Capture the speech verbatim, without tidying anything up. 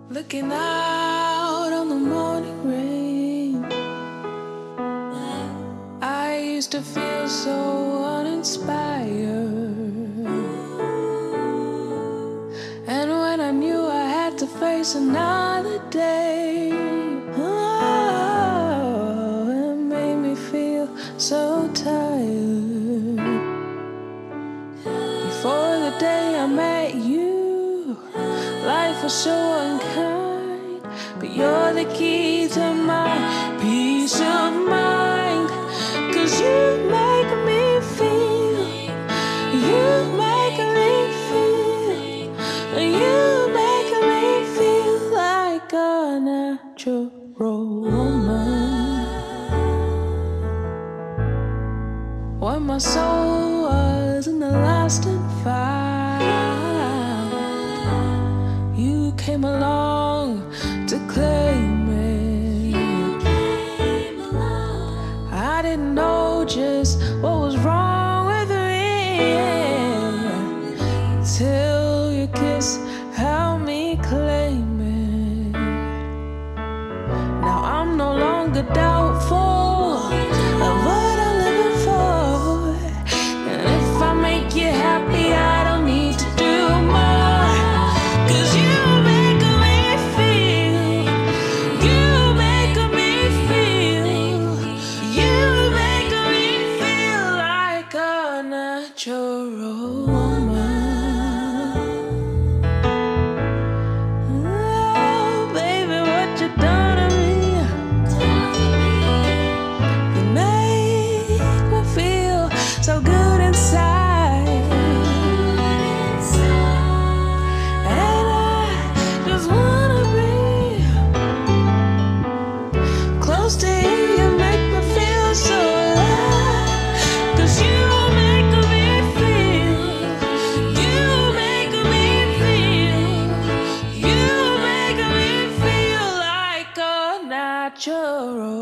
Looking out on the morning rain, I used to feel so uninspired. And when I knew I had to face another day, oh, it made me feel so tired. Before the day I met you, life was so unkind, but you're the key to my peace of mind. Cause you make me feel, you make me feel, you make me feel like a natural woman. When my soul was in the lasting fire, you came along to claim it. I didn't know just what was wrong with me till your kiss helped me claim it. Now I'm no longer doubtful of what I'm living for, and if I make you happy, I don't need to do more. Cause you make me feel, you make me feel, you make me feel like a natural woman. Oh, baby, what you done to me? You make me feel so good inside, and I just wanna be close to you. You make me feel so alive. Cause you make me feel, you make me feel, you make me feel like a natural